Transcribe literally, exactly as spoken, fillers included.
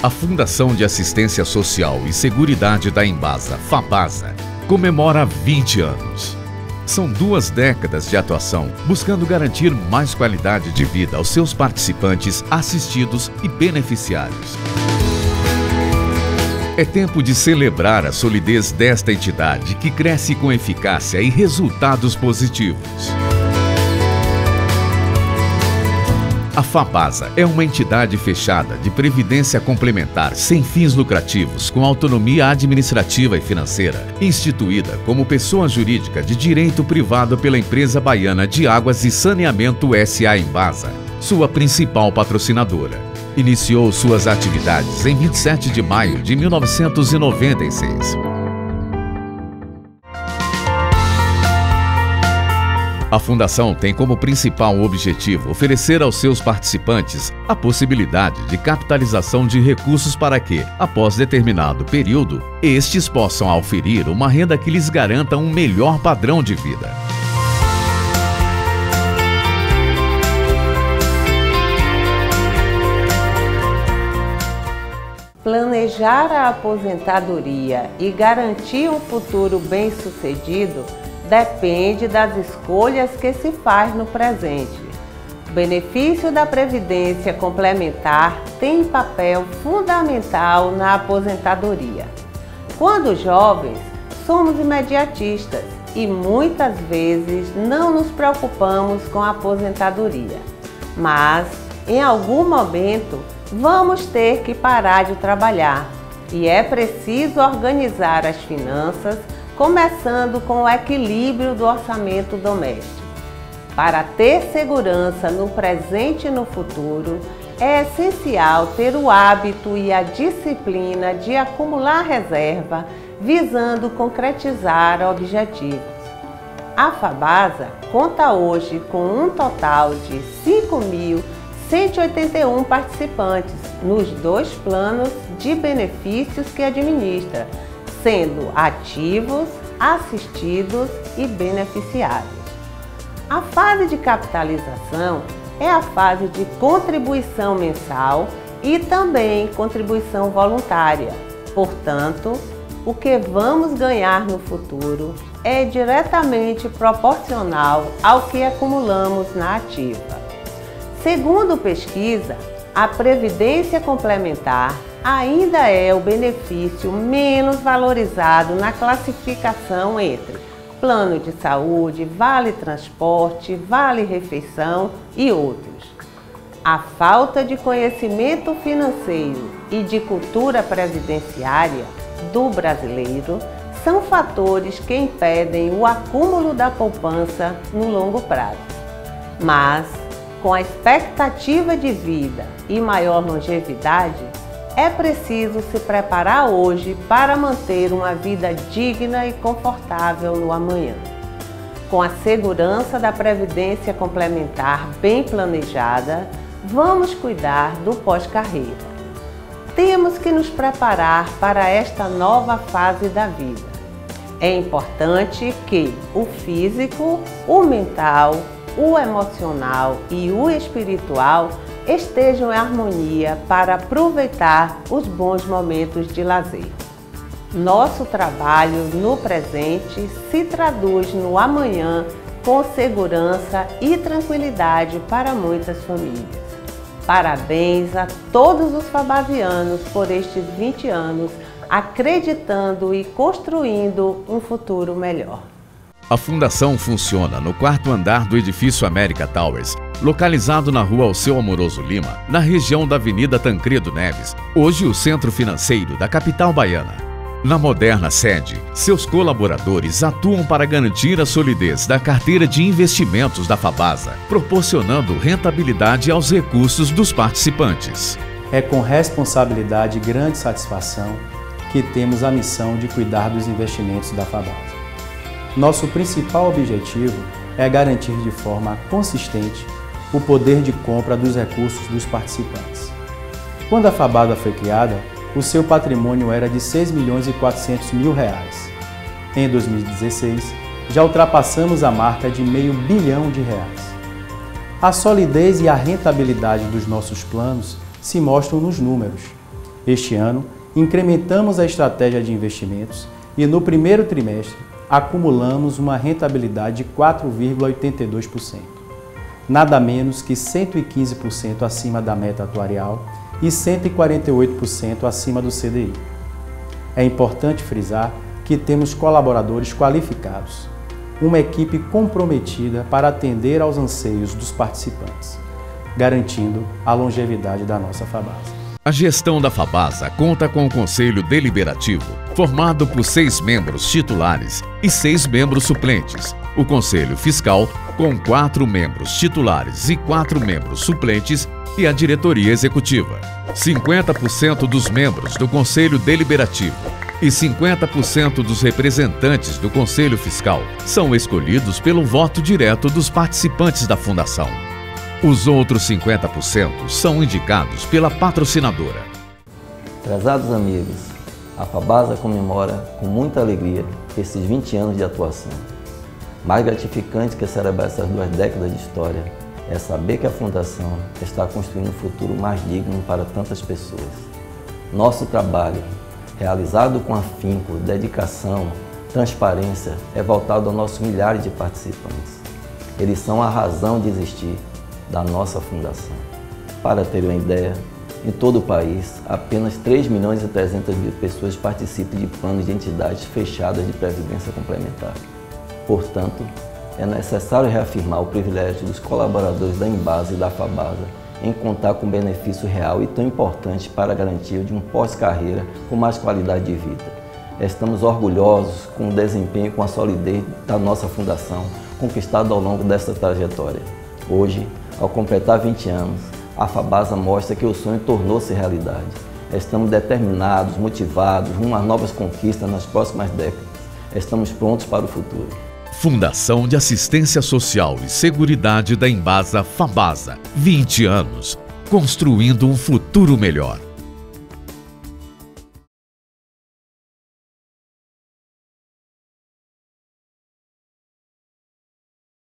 A Fundação de Assistência Social e Seguridade da Embasa, FABASA, comemora vinte anos. São duas décadas de atuação, buscando garantir mais qualidade de vida aos seus participantes, assistidos e beneficiários. É tempo de celebrar a solidez desta entidade que cresce com eficácia e resultados positivos. A FABASA é uma entidade fechada de previdência complementar sem fins lucrativos, com autonomia administrativa e financeira, instituída como pessoa jurídica de direito privado pela empresa baiana de Águas e Saneamento S A Embasa, sua principal patrocinadora. Iniciou suas atividades em vinte e sete de maio de mil novecentos e noventa e seis. A Fundação tem como principal objetivo oferecer aos seus participantes a possibilidade de capitalização de recursos para que, após determinado período, estes possam auferir uma renda que lhes garanta um melhor padrão de vida. Planejar a aposentadoria e garantir um futuro bem-sucedido depende das escolhas que se faz no presente. O benefício da Previdência Complementar tem papel fundamental na aposentadoria. Quando jovens, somos imediatistas e muitas vezes não nos preocupamos com a aposentadoria. Mas, em algum momento, vamos ter que parar de trabalhar e é preciso organizar as finanças, começando com o equilíbrio do orçamento doméstico. Para ter segurança no presente e no futuro, é essencial ter o hábito e a disciplina de acumular reserva, visando concretizar objetivos. A FABASA conta hoje com um total de cinco mil cento e oitenta e um participantes nos dois planos de benefícios que administra, sendo ativos, assistidos e beneficiários. A fase de capitalização é a fase de contribuição mensal e também contribuição voluntária. Portanto, o que vamos ganhar no futuro é diretamente proporcional ao que acumulamos na ativa. Segundo pesquisa, a Previdência Complementar ainda é o benefício menos valorizado na classificação entre plano de saúde, vale transporte, vale refeição e outros. A falta de conhecimento financeiro e de cultura previdenciária do brasileiro são fatores que impedem o acúmulo da poupança no longo prazo. Mas, com a expectativa de vida e maior longevidade, é preciso se preparar hoje para manter uma vida digna e confortável no amanhã. Com a segurança da Previdência Complementar bem planejada, vamos cuidar do pós-carreira. Temos que nos preparar para esta nova fase da vida. É importante que o físico, o mental, o emocional e o espiritual estejam em harmonia para aproveitar os bons momentos de lazer. Nosso trabalho no presente se traduz no amanhã com segurança e tranquilidade para muitas famílias. Parabéns a todos os fabasianos por estes vinte anos, acreditando e construindo um futuro melhor. A Fundação funciona no quarto andar do edifício América Towers, localizado na rua Alceu Amoroso Lima, na região da Avenida Tancredo Neves, hoje o centro financeiro da capital baiana. Na moderna sede, seus colaboradores atuam para garantir a solidez da carteira de investimentos da FABASA, proporcionando rentabilidade aos recursos dos participantes. É com responsabilidade e grande satisfação que temos a missão de cuidar dos investimentos da FABASA. Nosso principal objetivo é garantir de forma consistente o poder de compra dos recursos dos participantes. Quando a FABASA foi criada, o seu patrimônio era de seis milhões e quatrocentos mil reais. Em dois mil e dezesseis, já ultrapassamos a marca de meio bilhão de reais. A solidez e a rentabilidade dos nossos planos se mostram nos números. Este ano, incrementamos a estratégia de investimentos e no primeiro trimestre acumulamos uma rentabilidade de quatro vírgula oitenta e dois por cento, nada menos que cento e quinze por cento acima da meta atuarial e cento e quarenta e oito por cento acima do C D I. É importante frisar que temos colaboradores qualificados, uma equipe comprometida para atender aos anseios dos participantes, garantindo a longevidade da nossa Fabasa. A gestão da Fabasa conta com o Conselho Deliberativo, formado por seis membros titulares e seis membros suplentes. O Conselho Fiscal, com quatro membros titulares e quatro membros suplentes, e a Diretoria Executiva. cinquenta por cento dos membros do Conselho Deliberativo e cinquenta por cento dos representantes do Conselho Fiscal são escolhidos pelo voto direto dos participantes da Fundação. Os outros cinquenta por cento são indicados pela patrocinadora. Prezados amigos, a Fabasa comemora com muita alegria esses vinte anos de atuação. Mais gratificante que celebrar essas duas décadas de história é saber que a Fundação está construindo um futuro mais digno para tantas pessoas. Nosso trabalho, realizado com afinco, dedicação, transparência, é voltado aos nossos milhares de participantes. Eles são a razão de existir da nossa Fundação. Para ter uma ideia, em todo o país, apenas três milhões e trezentas mil pessoas participam de planos de entidades fechadas de previdência complementar. Portanto, é necessário reafirmar o privilégio dos colaboradores da Embasa e da Fabasa em contar com benefício real e tão importante para a garantia de um pós-carreira com mais qualidade de vida. Estamos orgulhosos com o desempenho e com a solidez da nossa Fundação conquistado ao longo dessa trajetória. Hoje, ao completar vinte anos, a Fabasa mostra que o sonho tornou-se realidade. Estamos determinados, motivados, rumo às novas conquistas nas próximas décadas. Estamos prontos para o futuro. Fundação de Assistência Social e Seguridade da Embasa Fabasa. vinte anos, construindo um futuro melhor.